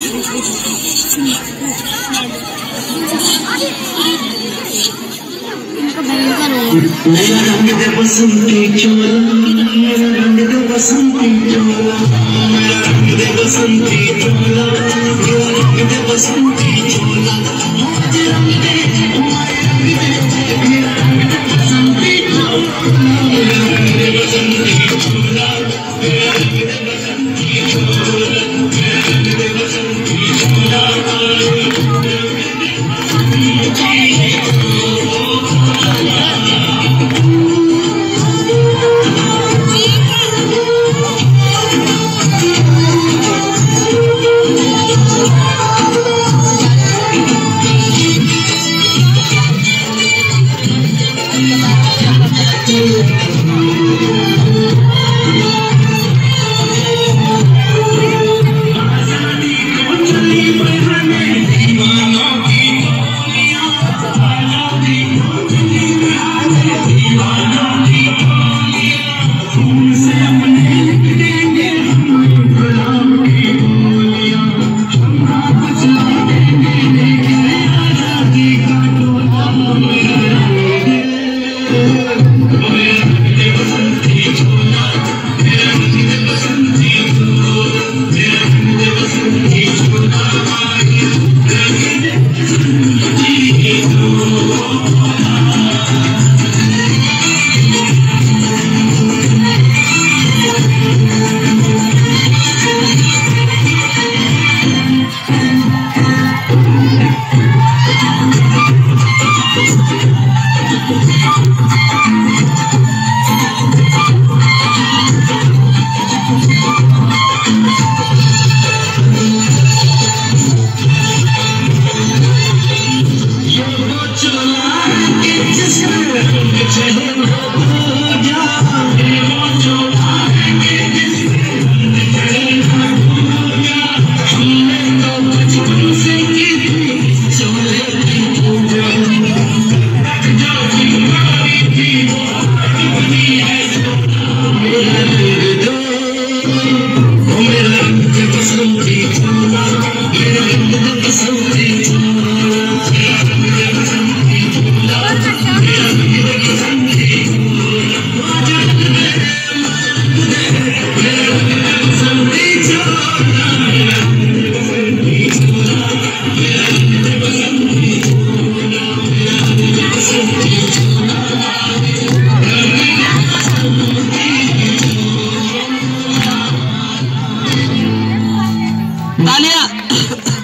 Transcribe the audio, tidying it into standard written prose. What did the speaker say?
मेरा रंग दे बसंती चोला, मेरा रंग दे बसंती चोला, मेरा रंग दे बसंती चोला, मेरा रंग दे बसंती चोला, मुझे रंग दे, तुम्हारे रंग दे, मेरा रंग दे बसंती चोला, मेरा रंग दे बसंती चोला, मेरा रंग दे बसंती चोला, मेरा रंग दे बसंती चोला, तालियां।